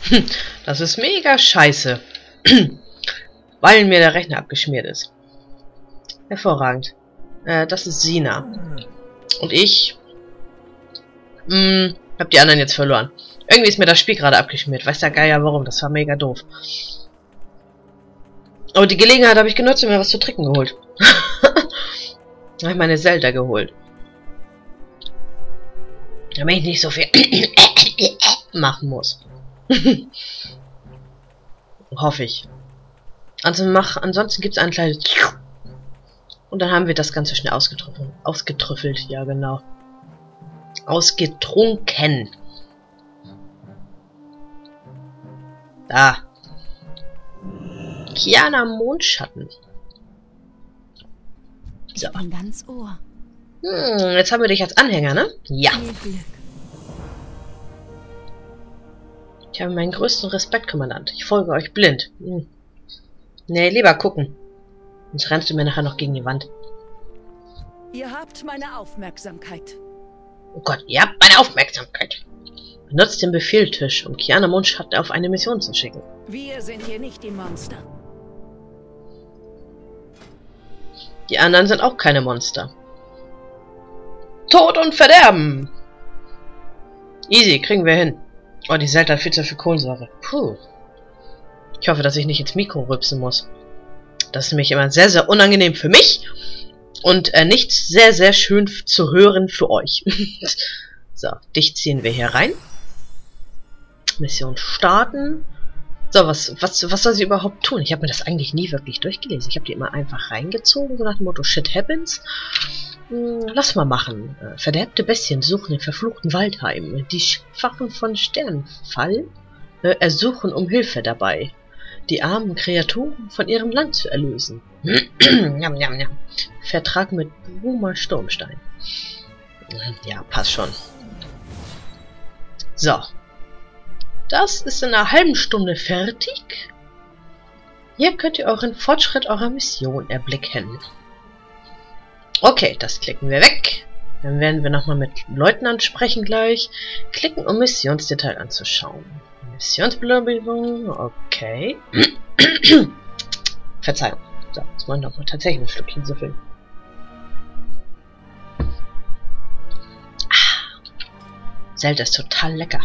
Das ist mega scheiße. Weil mir der Rechner abgeschmiert ist. Hervorragend. Das ist Sina. Und ich hab die anderen jetzt verloren. Irgendwie ist mir das Spiel gerade abgeschmiert. Weiß der Geier warum. Das war mega doof. Aber die Gelegenheit habe ich genutzt und mir was zu trinken geholt. Habe ich meine Zelda geholt. Damit ich nicht so viel machen muss. Hoffe ich. Ansonsten gibt es ein kleines und dann haben wir das Ganze schnell ausgetrüffelt. Ja, genau. Ausgetrunken. Da. Kiana Mondschatten. So. Ich bin ganz Ohr. Jetzt haben wir dich als Anhänger, ne? Ja. Ich habe meinen größten Respekt, Kommandant. Ich folge euch blind. Nee, lieber gucken. Sonst rennst du mir nachher noch gegen die Wand. Ihr habt meine Aufmerksamkeit. Oh Gott, ihr habt meine Aufmerksamkeit. Benutzt den Befehltisch, um Kiana Mondschatten auf eine Mission zu schicken. Wir sind hier nicht die Monster. Die anderen sind auch keine Monster. Tod und Verderben! Easy, kriegen wir hin. Oh, die Zelda hat viel zu viel Kohlensäure. Puh. Ich hoffe, dass ich nicht ins Mikro rülpsen muss. Das ist nämlich immer sehr, sehr unangenehm für mich. Und nicht sehr, sehr schön zu hören für euch. So, dich ziehen wir hier rein. Mission starten. So, was soll sie überhaupt tun? Ich habe mir das eigentlich nie wirklich durchgelesen. Ich habe die immer einfach reingezogen, so nach dem Motto Shit happens. Lass mal machen. Verderbte Bestien suchen den verfluchten Waldheim. Die Schwachen von Sternfall ersuchen um Hilfe dabei, die armen Kreaturen von ihrem Land zu erlösen. Njam, njam, njam. Vertrag mit Bruma Sturmstein. Ja, passt schon. So. Das ist in einer halben Stunde fertig. Hier könnt ihr euren Fortschritt eurer Mission erblicken. Okay, das klicken wir weg. Dann werden wir nochmal mit Leutnant sprechen gleich. Klicken, um Missionsdetail anzuschauen. Missionsbelobigung, okay. Verzeihung. So, jetzt wollen wir doch mal tatsächlich ein Stückchen so viel. Zelda ist total lecker.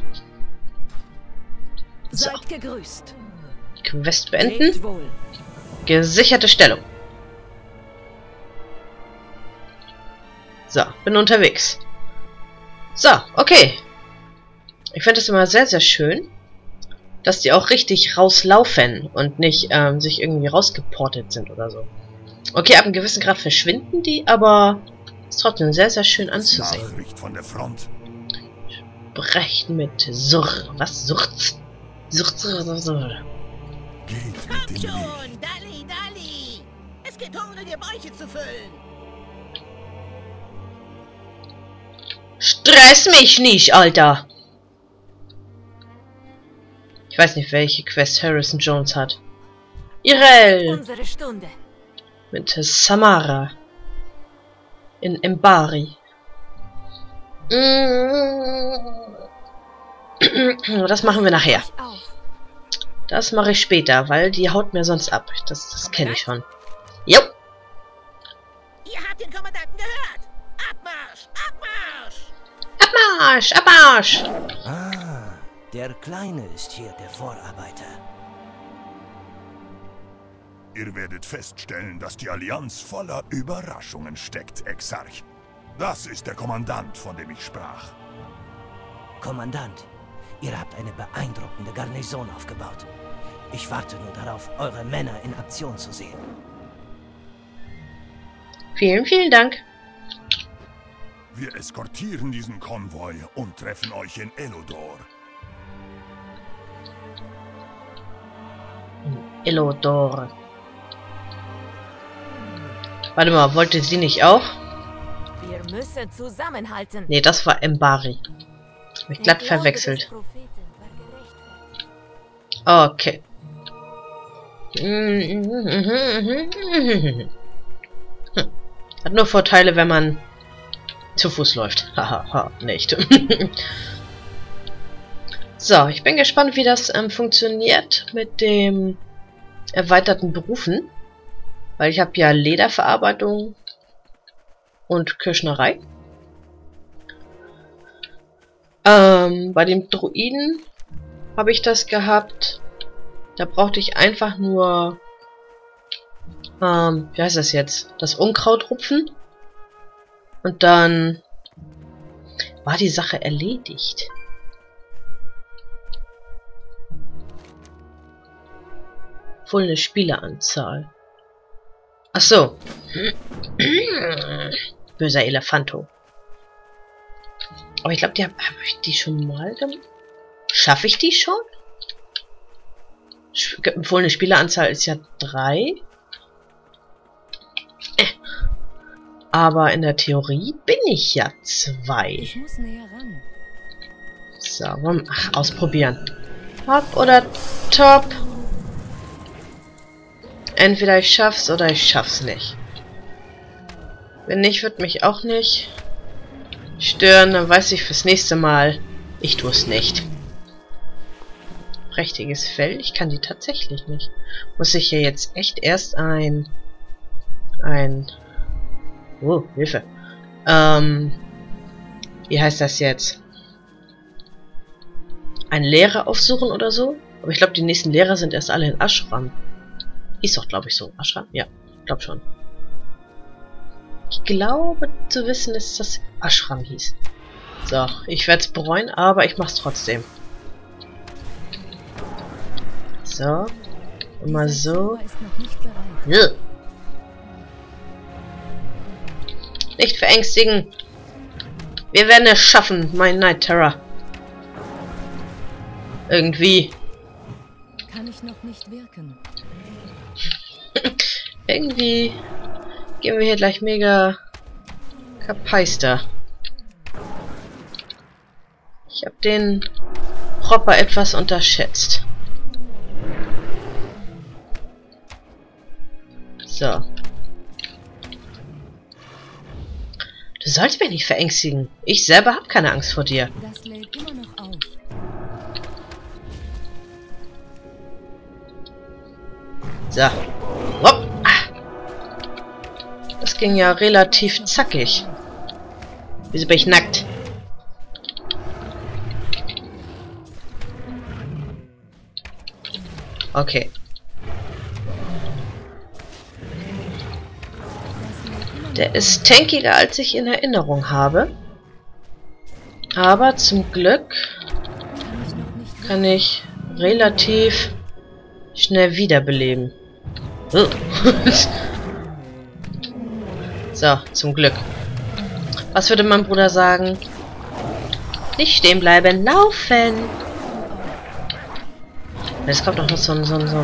So. Seid gegrüßt. Quest beenden. Gesicherte Stellung. So, bin unterwegs. So, okay. Ich finde es immer sehr, sehr schön, dass die auch richtig rauslaufen und nicht sich irgendwie rausgeportet sind oder so. Okay, ab einem gewissen Grad verschwinden die, aber ist trotzdem sehr, sehr schön anzusehen. Nachricht von der Front. Brechen mit Surr. Was? Surz? Surz. Geht mit Kommt dem schon, Weg. Dalli, Dalli! Es geht ohne dir Bäuche zu füllen. Stress mich nicht, Alter! Ich weiß nicht, welche Quest Harrison Jones hat. Irel! Unsere Stunde. Mit Samara. In Embari. Das machen wir nachher. Das mache ich später, weil die haut mir sonst ab. Das kenne ich schon. Jo! Ihr habt den Kommandanten gehört. Abmarsch! Abmarsch! Abmarsch! Abmarsch! Ah, der Kleine ist hier der Vorarbeiter. Ihr werdet feststellen, dass die Allianz voller Überraschungen steckt, Exarch. Das ist der Kommandant, von dem ich sprach. Kommandant, ihr habt eine beeindruckende Garnison aufgebaut. Ich warte nur darauf, eure Männer in Aktion zu sehen. Vielen, vielen Dank. Wir eskortieren diesen Konvoi und treffen euch in Elodor. Elodor. Warte mal, wollte sie nicht auch? Wir müssen zusammenhalten. Nee, das war Embari. Hab ich glatt verwechselt. Okay. Hat nur Vorteile, wenn man zu Fuß läuft. Haha, nicht. So, ich bin gespannt, wie das funktioniert mit dem erweiterten Berufen. Weil ich habe ja Lederverarbeitung und Kirschnerei. Bei dem Druiden habe ich das gehabt. Da brauchte ich einfach nur, wie heißt das jetzt? Das Unkraut rupfen. Und dann war die Sache erledigt. Volle Spieleranzahl. Ach so. Böser Elefanto. Aber ich glaube, hab ich die schon mal gemacht? Schaffe ich die schon? Empfohlene Spieleranzahl ist ja 3. Aber in der Theorie bin ich ja 2. Ich muss näher ran. So, ausprobieren. Hopp oder top. Entweder ich schaff's oder ich schaff's nicht. Wenn nicht, wird mich auch nicht stören. Dann weiß ich fürs nächste Mal, ich tue es nicht. Prächtiges Fell. Ich kann die tatsächlich nicht. Muss ich hier jetzt echt erst Oh, Hilfe. Wie heißt das jetzt? Ein Lehrer aufsuchen oder so? Aber ich glaube, die nächsten Lehrer sind erst alle in Ashram. Hieß doch, glaube ich, so. Ashram? Ja, glaube schon. Ich glaube zu wissen, dass das Ashram hieß. So, ich werde es bereuen, aber ich mach's trotzdem. So. Und mal so. Ja. Nicht verängstigen. Wir werden es schaffen, mein Night Terror. Irgendwie. Kann ich noch nicht wirken. Irgendwie gehen wir hier gleich mega kapeister. Ich habe den Hopper etwas unterschätzt. So. Du sollst mich nicht verängstigen. Ich selber habe keine Angst vor dir. Das lädt immer noch auf. So. Hopp. Das ging ja relativ zackig. Wieso bin ich nackt? Okay. Der ist tankiger, als ich in Erinnerung habe. Aber zum Glück kann ich relativ schnell wiederbeleben. So, zum Glück. Was würde mein Bruder sagen? Nicht stehen bleiben, laufen! Jetzt kommt noch so ein...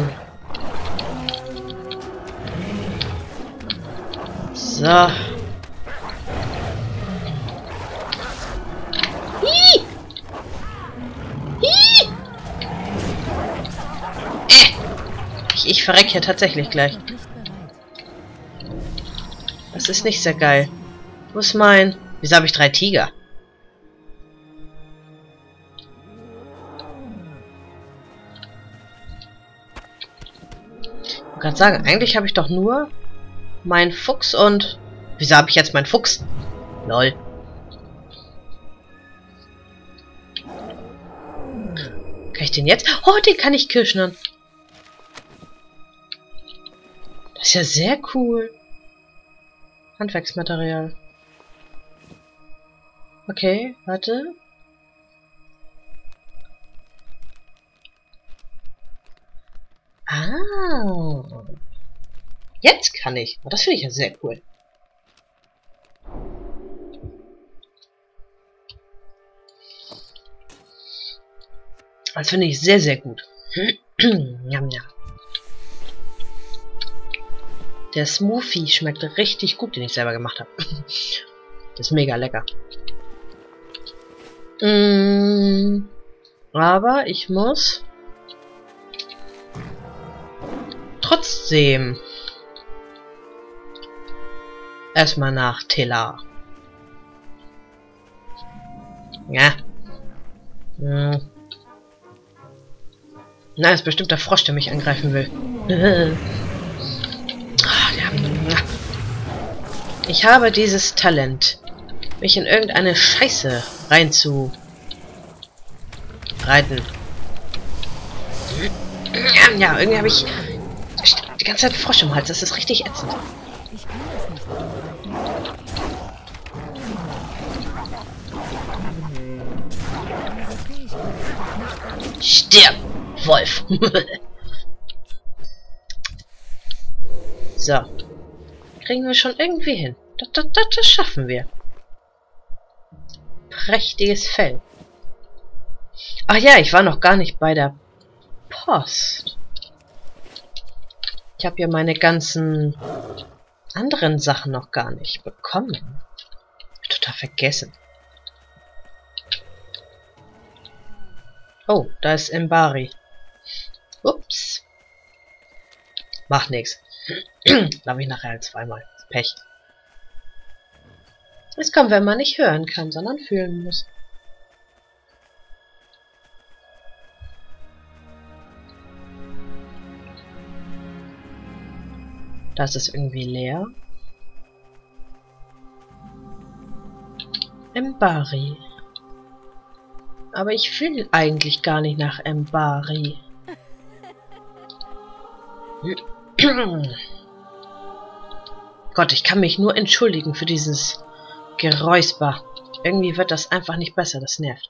So. Hi! Hi! Ich verreck hier tatsächlich gleich. Das ist nicht sehr geil. Wo ist mein... Wieso habe ich 3 Tiger? Ich wollte gerade sagen, eigentlich habe ich doch nur meinen Fuchs und... Wieso habe ich jetzt meinen Fuchs? Lol. Kann ich den jetzt? Oh, den kann ich kirschnern. Das ist ja sehr cool. Handwerksmaterial. Okay, warte. Ah. Jetzt kann ich. Oh, das finde ich ja sehr cool. Das finde ich sehr, sehr gut. Njam, njam. Der Smoothie schmeckt richtig gut, den ich selber gemacht habe. Das ist mega lecker. Aber ich muss trotzdem erstmal nach Telar. Ja. Na, ist bestimmt der Frosch, der mich angreifen will. Ich habe dieses Talent, mich in irgendeine Scheiße reinzureiten. Ja, irgendwie habe ich die ganze Zeit einen Frosch im Hals. Das ist richtig ätzend. Ich kann das nicht angreifen. Diese Fähigkeit ist noch nicht Stirb, Wolf! So. Kriegen wir schon irgendwie hin. Das schaffen wir. Prächtiges Fell. Ach ja, ich war noch gar nicht bei der Post. Ich habe ja meine ganzen anderen Sachen noch gar nicht bekommen. Total vergessen. Oh, da ist Embari. Ups. Macht nix. Darf ich nachher halt zweimal. Pech. Es kommt, wenn man nicht hören kann, sondern fühlen muss. Das ist irgendwie leer. Embari. Aber ich fühle eigentlich gar nicht nach Embari. Gott, ich kann mich nur entschuldigen für dieses Geräusper. Irgendwie wird das einfach nicht besser, das nervt.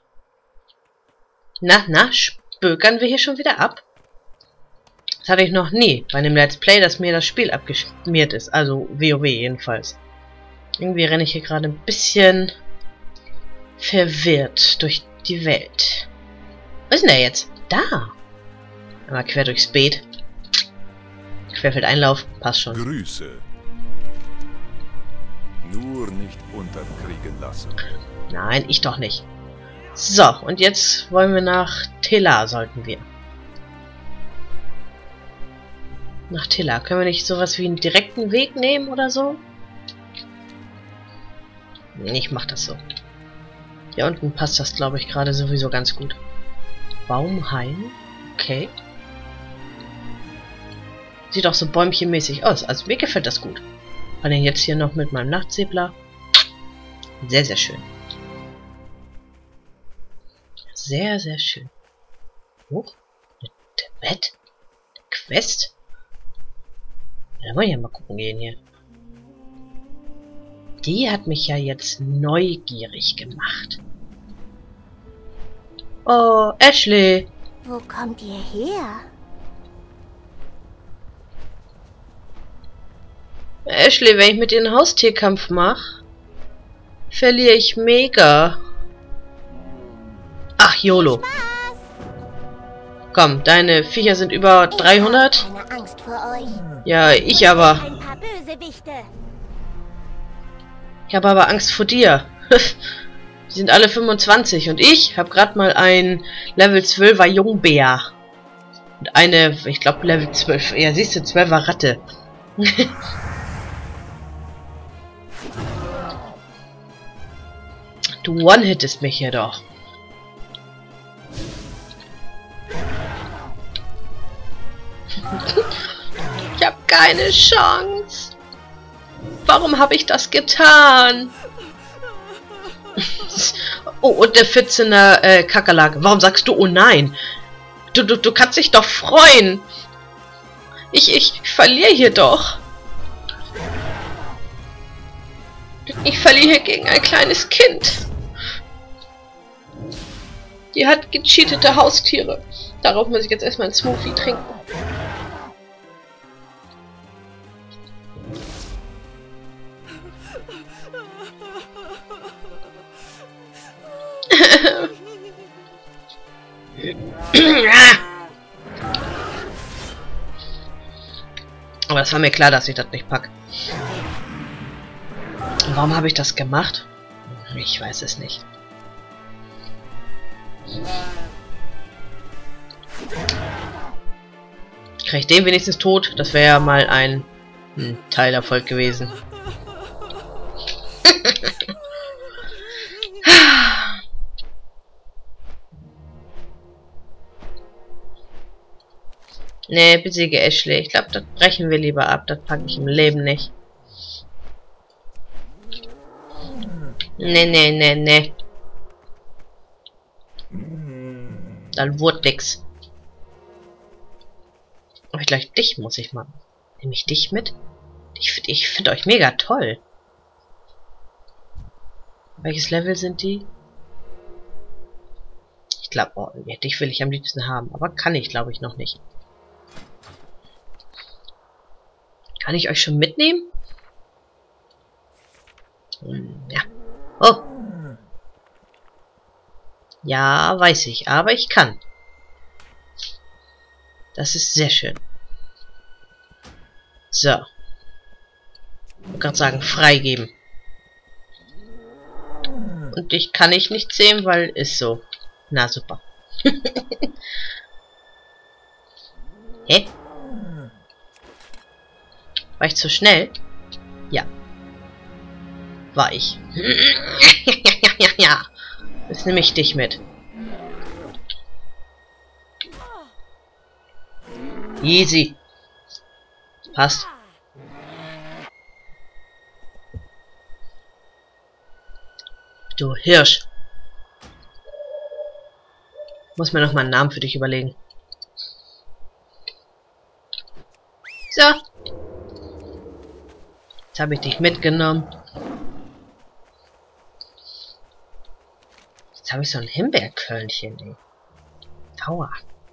Na, spökern wir hier schon wieder ab? Das hatte ich noch nie bei einem Let's Play, dass mir das Spiel abgeschmiert ist. Also WoW jedenfalls. Irgendwie renne ich hier gerade ein bisschen verwirrt durch die Welt. Was ist denn der jetzt? Da! Einmal quer durchs Beet. Querfeldeinlauf, passt schon. Grüße. Nur nicht unterkriegen lassen. Nein, ich doch nicht. So, und jetzt wollen wir nach Tela, sollten wir. Nach Tela. Können wir nicht sowas wie einen direkten Weg nehmen oder so? Ich mach das so. Hier unten passt das, glaube ich, gerade sowieso ganz gut. Baumhain. Okay. Sieht auch so bäumchenmäßig aus. Also mir gefällt das gut. Vor allem jetzt hier noch mit meinem Nachtsäbler. Sehr, sehr schön. Sehr, sehr schön. Hoch. Mit Bett. Quest. Ja, da wollen wir ja mal gucken gehen hier. Die hat mich ja jetzt neugierig gemacht. Oh, Ashley. Wo kommt ihr her? Ashley, wenn ich mit dir einen Haustierkampf mache, verliere ich mega. Ach, YOLO. Komm, deine Viecher sind über 300. Keine Angst vor euch. Ja, ich aber. Ein paar Bösewichte. Ich habe aber Angst vor dir. Die sind alle 25 und ich habe gerade mal ein Level 12er Jungbär. Und eine, ich glaube Level 12, ja siehst du, 12er Ratte. Du one-hittest mich hier doch. Ich habe keine Chance. Warum habe ich das getan? Oh, und der 14er Kakerlake. Warum sagst du oh nein? Du kannst dich doch freuen. Ich verliere hier doch. Ich verliere hier gegen ein kleines Kind. Die hat gecheatete Haustiere. Darauf muss ich jetzt erstmal einen Smoothie trinken. Aber es war mir klar, dass ich das nicht packe. Warum habe ich das gemacht? Ich weiß es nicht. Kriege ich den wenigstens tot? Das wäre ja mal ein Teilerfolg gewesen. Nee, besiege Ashley. Ich glaube, das brechen wir lieber ab. Das packe ich im Leben nicht. Nee. Dann wurde nix. Aber gleich dich muss ich mal. Nehme ich dich mit? Ich finde euch mega toll. Welches Level sind die? Ich glaube, oh, dich will ich am liebsten haben. Aber kann ich, glaube ich, noch nicht. Kann ich euch schon mitnehmen? Ja. Oh. Ja, weiß ich. Aber ich kann. Das ist sehr schön. So. Ich wollte gerade sagen, freigeben. Und dich kann ich nicht sehen, weil ist so. Na super. Hä? War ich zu schnell? Ja. War ich. Ja. Jetzt nehme ich dich mit. Easy. Passt. Du Hirsch. Muss mir noch mal einen Namen für dich überlegen. So. Jetzt habe ich dich mitgenommen. Jetzt habe ich so ein Himbeerkörnchen, ey. Aua.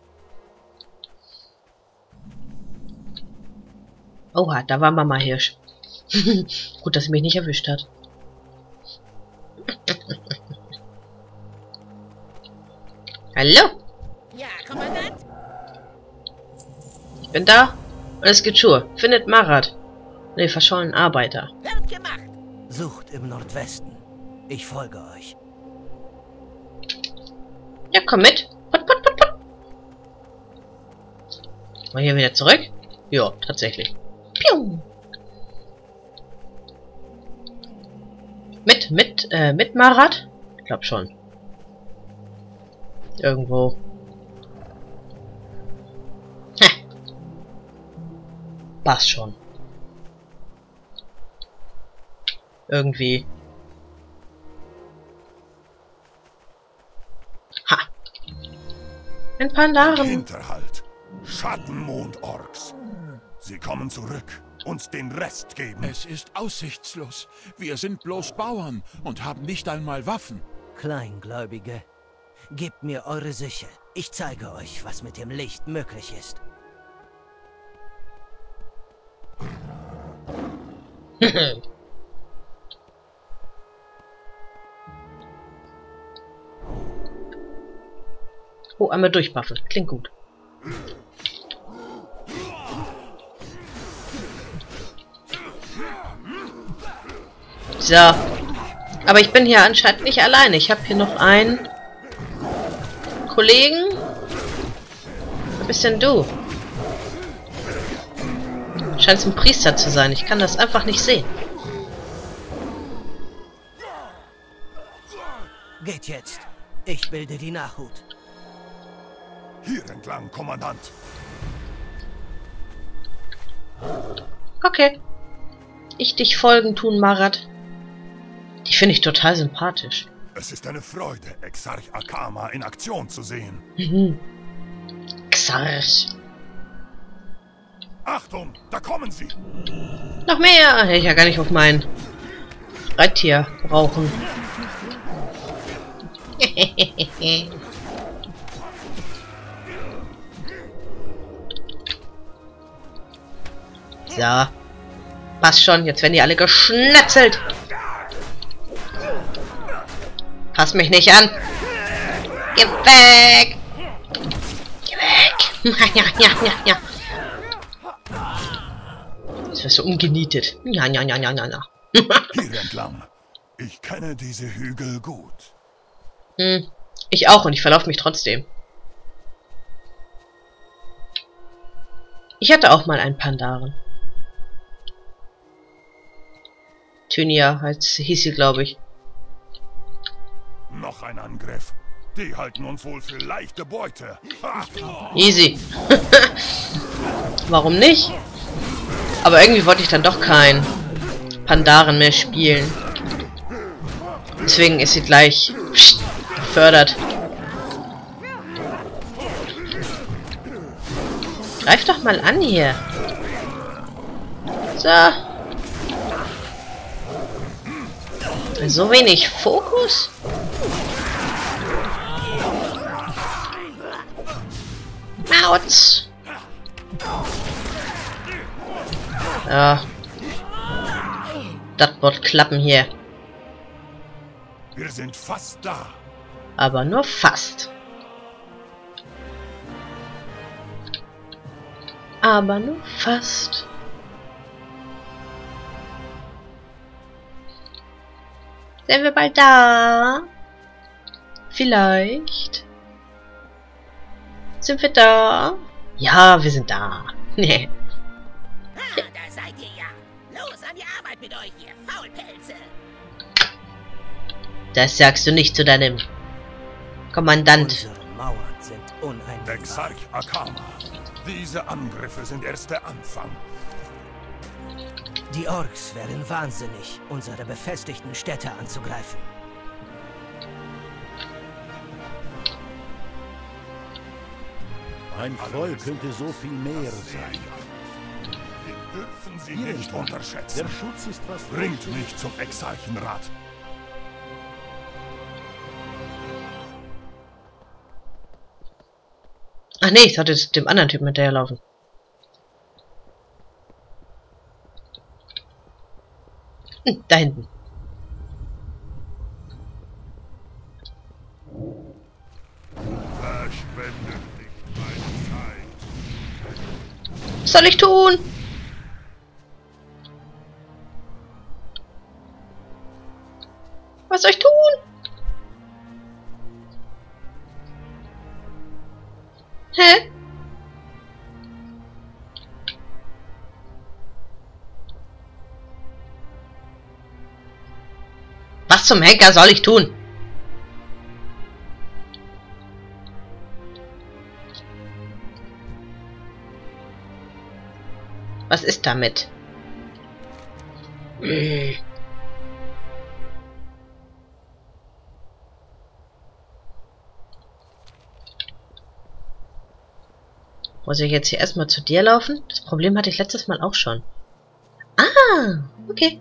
Oha, da war Mama Hirsch. Gut, dass sie mich nicht erwischt hat. Hallo? Ja, Kommandant? Ich bin da. Und es geht Schuhe. Findet Marat. Ne, verschollenen Arbeiter. Wird gemacht. Sucht im Nordwesten. Ich folge euch. Ja, komm mit. Put. Mal hier wieder zurück? Ja, tatsächlich. Piu. Mit Marat? Ich glaube schon. Irgendwo. Passt schon. Irgendwie. Ha. Ein Pandaren. Hinterhalt. Schattenmond-Orks. Sie kommen zurück. Uns den Rest geben. Es ist aussichtslos. Wir sind bloß Bauern und haben nicht einmal Waffen. Kleingläubige, gebt mir eure Sichel. Ich zeige euch, was mit dem Licht möglich ist. Oh, einmal durchbuffen. Klingt gut. So. Aber ich bin hier anscheinend nicht alleine. Ich habe hier noch einen Kollegen. Wer bist denn du? Scheint ein Priester zu sein. Ich kann das einfach nicht sehen. Geht jetzt. Ich bilde die Nachhut. Hier entlang, Kommandant. Okay. Ich dich folgen tun, Marat. Die finde ich total sympathisch. Es ist eine Freude, Exarch Akama in Aktion zu sehen. Xarch. Achtung, da kommen sie. Noch mehr! Hätte ich ja gar nicht auf mein Reittier brauchen. So. Passt schon, jetzt werden die alle geschnetzelt. Pass mich nicht an. Geh weg! Geh weg! Ja. Jetzt wirst du umgenietet. Ja. Hier entlang. Ich kenne diese Hügel gut. Ich auch und ich verlaufe mich trotzdem. Ich hatte auch mal einen Pandaren. Thynia hieß sie, glaube ich. Noch ein Angriff. Die halten uns wohl für leichte Beute. Ha! Easy. Warum nicht? Aber irgendwie wollte ich dann doch kein Pandaren mehr spielen. Deswegen ist sie gleich gefördert. Greif doch mal an hier. So. So wenig Fokus? Autsch. Ja. Das wird klappen hier. Wir sind fast da. Aber nur fast. Aber nur fast. Sind wir bald da? Vielleicht. Sind wir da? Ja, wir sind da. Nee. Ah, da seid ihr ja. Los an die Arbeit mit euch, ihr Faulpelze. Das sagst du nicht zu deinem Kommandant. Unsere Mauern sind uneinholbar. Exarch Akama. Diese Angriffe sind erst der Anfang. Die Orks wären wahnsinnig, unsere befestigten Städte anzugreifen. Ein Volk könnte so viel mehr sein. Wir dürfen sie nicht unterschätzen. Der Schutz ist was Bringt mich zum Exarchenrat. Ach nee, ich sollte dem anderen Typen hinterherlaufen. Da hinten. Verschwende nicht meine Zeit. Was soll ich tun? Was soll ich tun? Hä? Was zum Henker soll ich tun? Was ist damit? Muss ich jetzt hier erstmal zu dir laufen? Das Problem hatte ich letztes Mal auch schon. Ah, okay.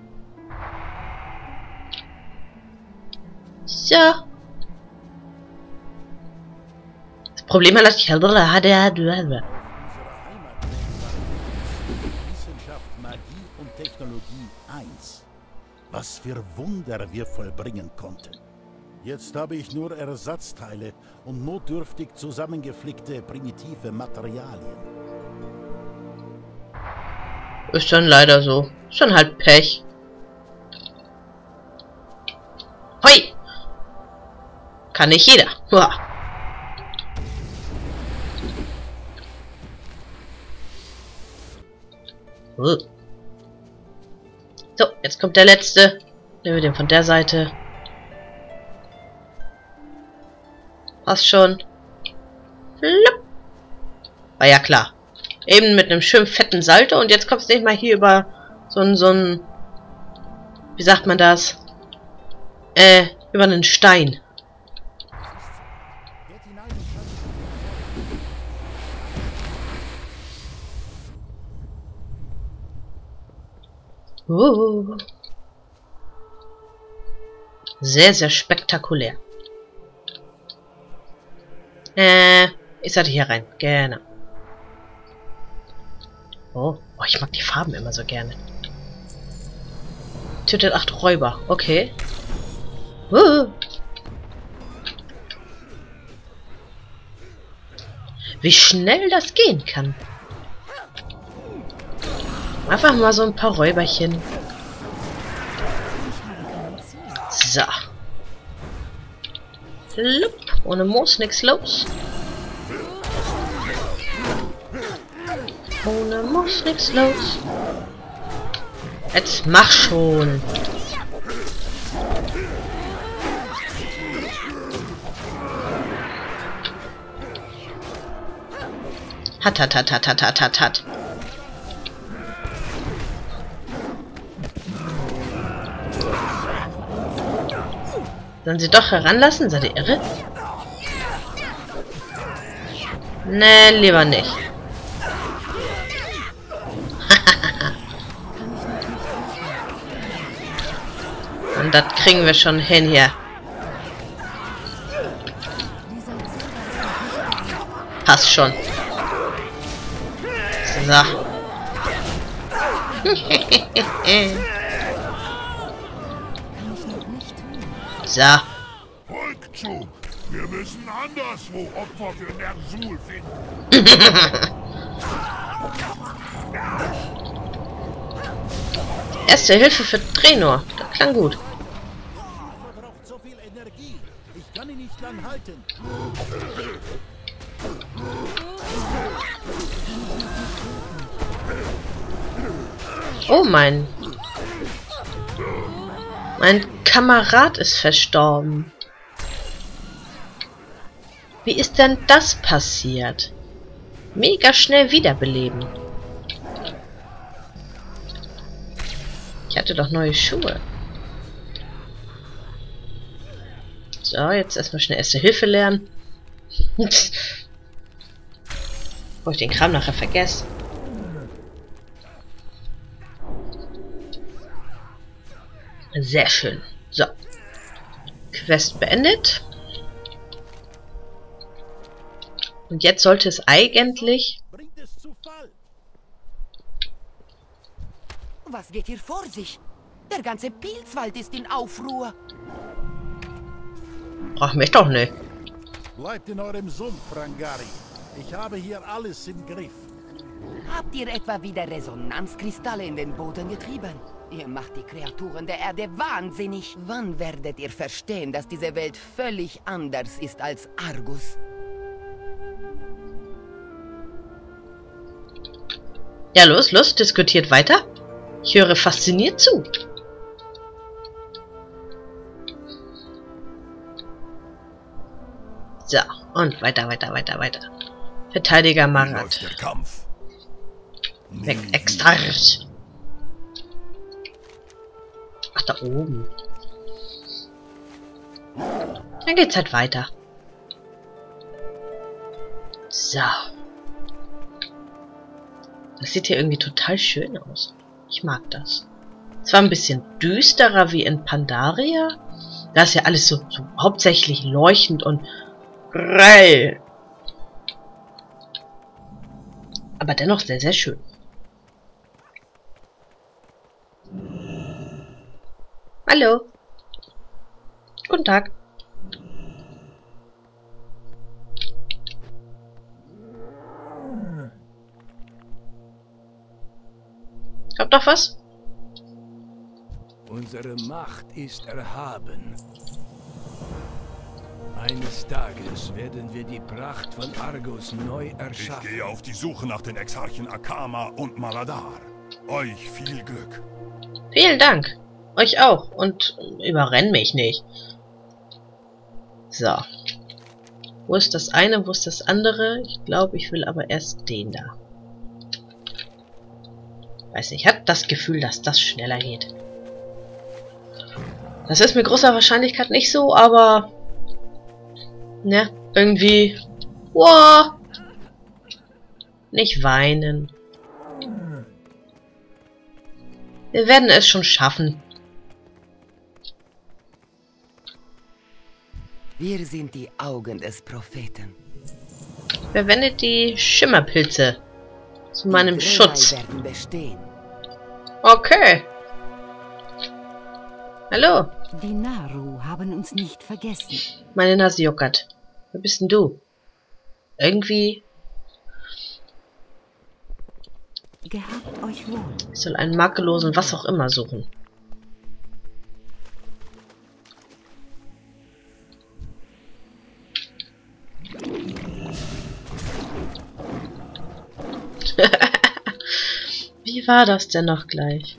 So. Das Problem hatte ich... Wissenschaft, Magie und Technologie 1. Was für Wunder wir vollbringen konnten. Jetzt habe ich nur Ersatzteile und notdürftig zusammengeflickte primitive Materialien. Ist dann leider so. Ist dann halt Pech. Hoi! Kann nicht jeder. Uah. So, jetzt kommt der letzte. Nehmen wir den von der Seite. Passt schon. Flupp. War ja klar. Eben mit einem schönen fetten Salto und jetzt kommst du nicht mal hier über so ein wie sagt man das? Über einen Stein. Sehr, sehr spektakulär. Ich sollte hier rein. Genau. Oh, ich mag die Farben immer so gerne. Tötet 8 Räuber. Okay. Wie schnell das gehen kann. Einfach mal so ein paar Räuberchen. So. Flupp. Ohne Moos nix los. Ohne Moos nix los. Jetzt mach schon. Hat. Sollen sie doch heranlassen? Seid ihr irre? Ne, lieber nicht. Und das kriegen wir schon hin hier. Passt schon. So. So. Folgt zu! Wir müssen anderswo Opfer für Ner'zhul finden. Erste Hilfe für Draenor. Das klang gut. Er braucht so viel Energie. Ich kann ihn nicht lang halten. Oh, mein Kamerad ist verstorben. Wie ist denn das passiert? Mega schnell wiederbeleben. Ich hatte doch neue Schuhe. So, jetzt erstmal schnell Erste Hilfe lernen. Bevor ich den Kram nachher vergesse. Sehr schön. So. Quest beendet. Und jetzt sollte es eigentlich... Bringt es zu Fall. Was geht hier vor sich? Der ganze Pilzwald ist in Aufruhr. Braucht mich doch nicht. Bleibt in eurem Sumpf, Rangari. Ich habe hier alles im Griff. Habt ihr etwa wieder Resonanzkristalle in den Boden getrieben? Ihr macht die Kreaturen der Erde wahnsinnig. Wann werdet ihr verstehen, dass diese Welt völlig anders ist als Argus? Ja, los, diskutiert weiter. Ich höre fasziniert zu. So, und weiter. Verteidiger Wie Marat. läuft der Kampf? Weg, extra. Ach, da oben. Dann geht's halt weiter. So. Das sieht hier irgendwie total schön aus. Ich mag das. Zwar ein bisschen düsterer wie in Pandaria. Da ist ja alles so hauptsächlich leuchtend und grell. Aber dennoch sehr, sehr schön. Hallo. Guten Tag. Habt noch was? Unsere Macht ist erhaben. Eines Tages werden wir die Pracht von Argus neu Ich erschaffen. gehe auf die Suche nach den Exarchen Akama und Maladar. Euch viel Glück. Vielen Dank. Euch auch. Und überrenn mich nicht. So. Wo ist das eine? Wo ist das andere? Ich glaube, ich will aber erst den da. Weiß nicht, ich habe das Gefühl, dass das schneller geht. Das ist mit großer Wahrscheinlichkeit nicht so, aber... Ne, irgendwie... Wow! Nicht weinen. Wir werden es schon schaffen. Wir sind die Augen des Propheten. Verwendet die Schimmerpilze zu meinem Schutz. Werden bestehen. Okay. Hallo. Die Naru haben uns nicht vergessen. Meine Nase juckert. Wer bist denn du? Irgendwie... Gehabt euch wohl. Ich soll einen makellosen was auch immer suchen. Wie war das denn noch gleich?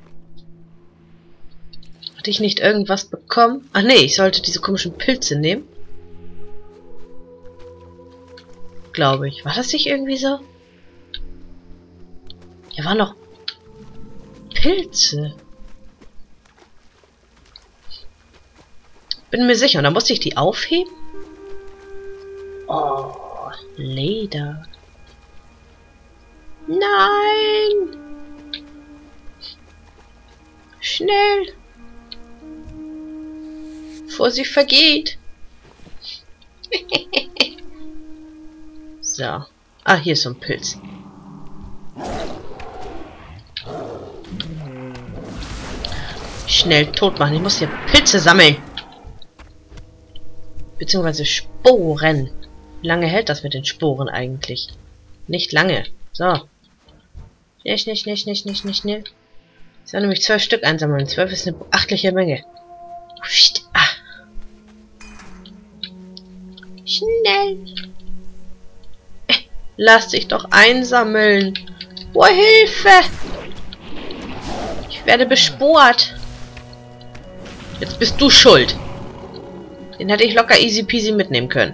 Hatte ich nicht irgendwas bekommen? Ach nee, ich sollte diese komischen Pilze nehmen. glaube ich. War das nicht irgendwie so? Hier waren noch Pilze. Bin mir sicher. Und dann musste ich die aufheben? Oh, Leder. Nein! Schnell! Bevor sie vergeht. So. Ah, hier ist so ein Pilz. Schnell tot machen. Ich muss hier Pilze sammeln. Beziehungsweise Sporen. Wie lange hält das mit den Sporen eigentlich? Nicht lange. So. Schnell. Ich soll nämlich 12 Stück einsammeln. 12 ist eine beachtliche Menge. Ah. Schnell. Lass dich doch einsammeln. Oh, Hilfe! Ich werde besport. Jetzt bist du schuld. Den hätte ich locker easy peasy mitnehmen können.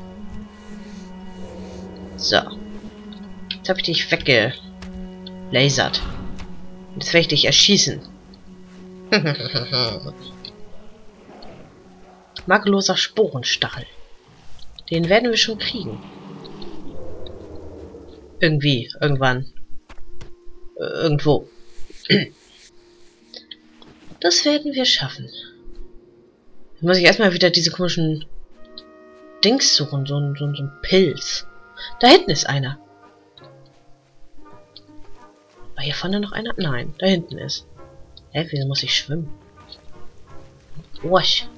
So. Jetzt habe ich dich weggelasert. Jetzt werde ich dich erschießen. Makelloser Sporenstachel. Den werden wir schon kriegen. Irgendwie. Irgendwann. Irgendwo. Das werden wir schaffen. Jetzt muss ich erstmal wieder diese komischen Dings suchen. So ein Pilz. Da hinten ist einer. War hier vorne noch einer? Nein, da hinten ist. Hä, wieso muss ich schwimmen? Wasch.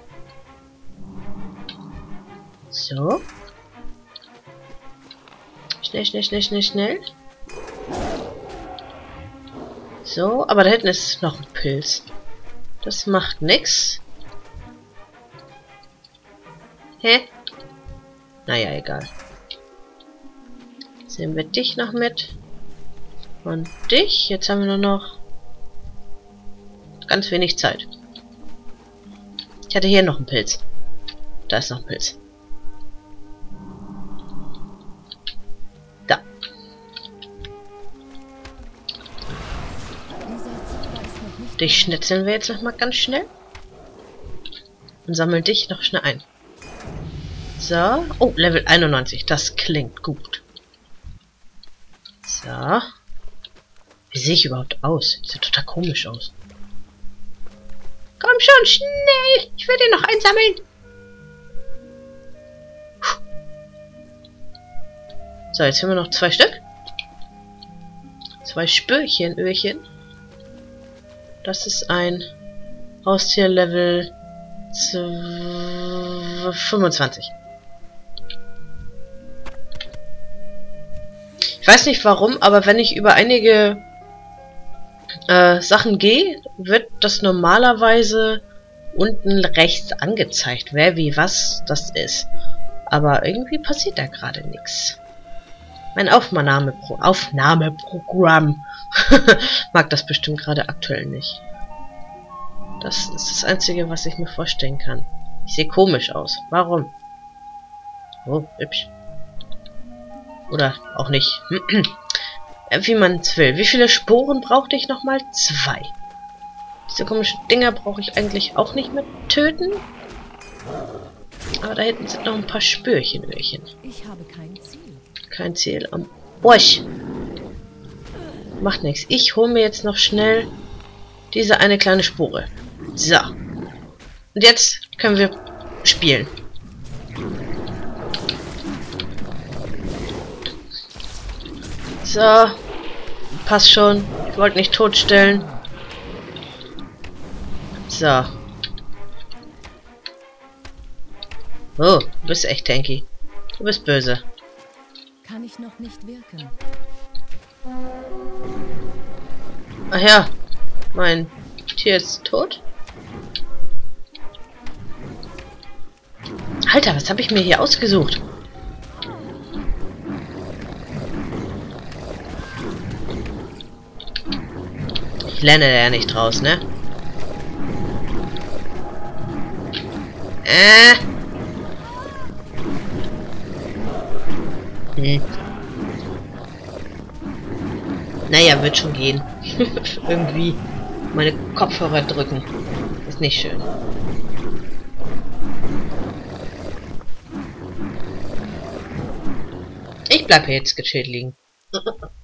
So. Schnell. So, aber da hinten ist noch ein Pilz. Das macht nix. Hä? Naja, egal. Jetzt nehmen wir dich noch mit. Und dich. Jetzt haben wir nur noch ganz wenig Zeit. Ich hatte hier noch einen Pilz. Da ist noch ein Pilz. Da. Dich schnetzeln wir jetzt noch mal ganz schnell. Und sammeln dich noch schnell ein. So. Oh, Level 91. Das klingt gut. So. Wie sehe ich überhaupt aus? Sieht total komisch aus. Komm schon, schnell! Ich will den noch einsammeln. So, jetzt haben wir noch 2 Stück. 2 Öhrchen. Das ist ein Haustier Level 25. Ich weiß nicht warum, aber wenn ich über einige Sachen gehe, wird das normalerweise unten rechts angezeigt, wer wie was das ist. Aber irgendwie passiert da gerade nichts. Mein Aufnahmeprogramm mag das bestimmt gerade aktuell nicht. Das ist das Einzige, was ich mir vorstellen kann. Ich sehe komisch aus. Warum? Oh, hübsch. Oder auch nicht. Wie man es will. Wie viele Sporen brauchte ich nochmal? 2. Diese komischen Dinger brauche ich eigentlich auch nicht mehr töten. Aber da hinten sind noch ein paar Spürchen. Ich habe kein Ziel. Kein Ziel am Busch. Macht nichts. Ich hole mir jetzt noch schnell diese eine kleine Spore. So. Und jetzt können wir spielen. So. Passt schon. Ich wollte nicht totstellen. So. Oh, du bist echt tanky. Du bist böse. Kann ich noch nicht wirken. Ach ja. Mein Tier ist tot. Alter, was habe ich mir hier ausgesucht? Ich lerne da ja nicht draus, ne? Naja, wird schon gehen. Irgendwie meine Kopfhörer drücken. Ist nicht schön. Ich bleibe jetzt gechillt liegen.